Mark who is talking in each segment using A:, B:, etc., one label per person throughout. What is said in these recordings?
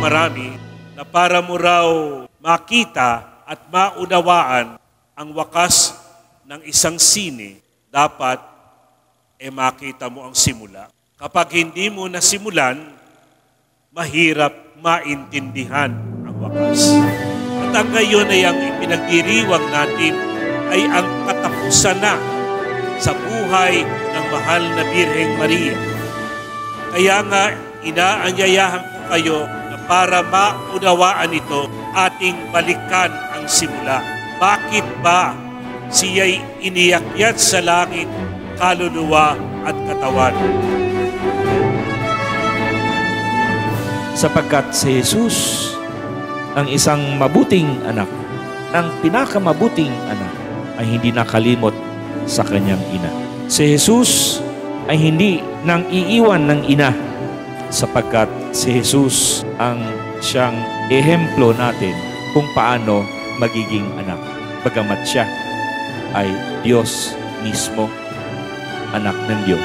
A: marami na para mo raw makita at maunawaan ang wakas ng isang sine, dapat makita mo ang simula. Kapag hindi mo nasimulan, mahirap maintindihan ang wakas. At ang ngayon ay ang ipinagdiriwang natin ay ang katapusan na sa buhay ng mahal na Birheng Maria. Kaya nga, inaanyayahan ko kayo na para maunawaan ito, ating balikan ang simula. Bakit ba siya'y iniyakyat sa langit, kaluluwa at katawan?
B: Sapagkat si Jesus ang isang mabuting anak, ang pinakamabuting anak, ay hindi nakalimot sa kanyang ina. Si Jesus ay hindi nang iiwan ng ina, sapagkat si Jesus ang siyang ehemplo natin kung paano magiging anak. Bagamat siya ay Diyos mismo, anak ng Diyos.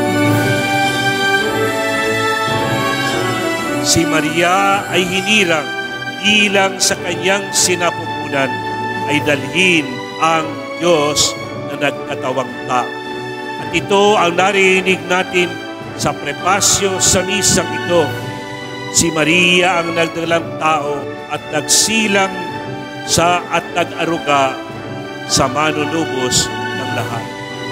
A: Si Maria ay hinirang ilang sa kanyang sinapupunan ay dalhin ang Diyos na nagkatawang tao. At ito ang narinig natin sa prepasyo sa misang ito. Si Maria ang nagdalang tao at nagsilang sa at nag-aruga sa manunubos ng lahat.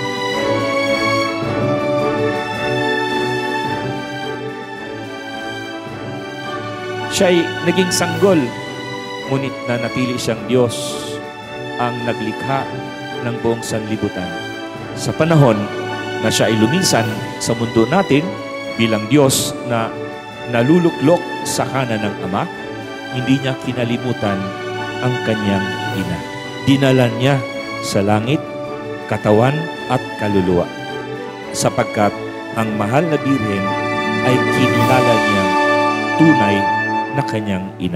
B: Siya'y naging sanggol, ngunit nanatili siyang Diyos ang naglikha ng buong sanlibutan. Sa panahon na siya ay lumisan sa mundo natin bilang Diyos na naluluklok sa kanan ng Ama, hindi niya kinalimutan ang kanyang ina. Dinala niya sa langit, katawan at kaluluwa, sapagkat ang mahal na Birhen ay kinilala niyang tunay na kanyang ina.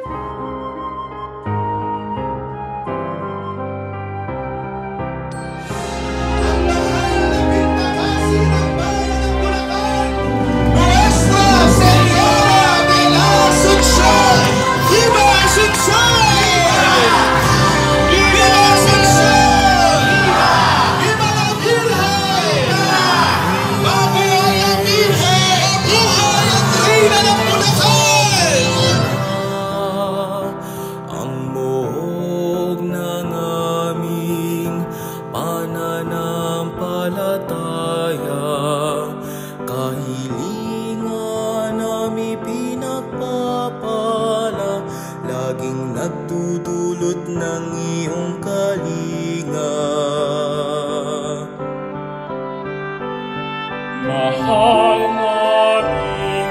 C: Kahilingan nami pinagpapala, laging nagdudulot ng iyong kalinga. Mahal naming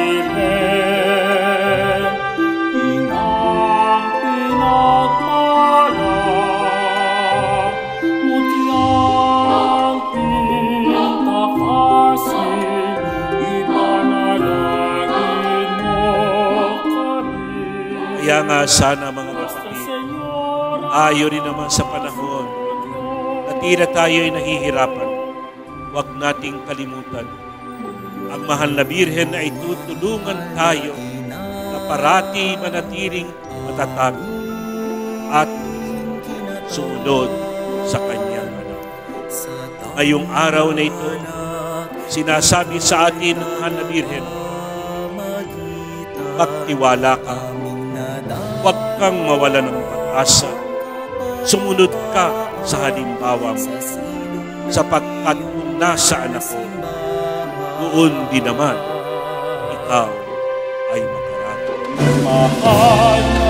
C: Birhen, inang pinagpala, mutyang pintakasing, ipanalangin mo kami.
A: Kaya nga sana mga kapatid, ayo rin naman sa panahon na tila tayo ay nahihirapan, huwag nating kalimutan. Ang mahal na Birhen ay tutulungan tayo na parati manatiling matatag at sumunod sa kanyang anak. Ngayong araw na ito, sinasabi sa atin ng mahal na Birhen, magtiwala ka, huwag kang mawala ng pag-asa, sumunod ka sa halimbawa mo, sapagkat kung nasaan ako, doon din naman ikaw ay makarating. Mahal